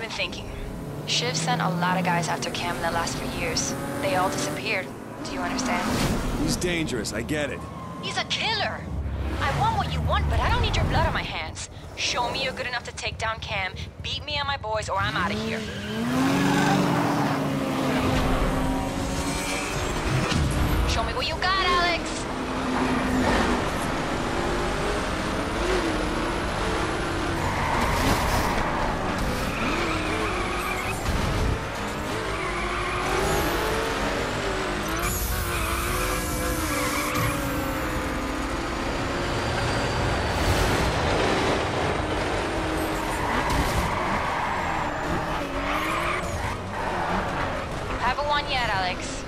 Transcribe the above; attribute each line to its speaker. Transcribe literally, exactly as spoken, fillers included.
Speaker 1: been thinking. Shiv sent a lot of guys after Cam in the last few years. They all disappeared. Do you understand?
Speaker 2: He's dangerous, I get it.
Speaker 1: He's a killer! I want what you want, but I don't need your blood on my hands. Show me you're good enough to take down Cam, beat me and my boys, or I'm out of here. Show me what you got, Alex! Haven't won yet, Alex.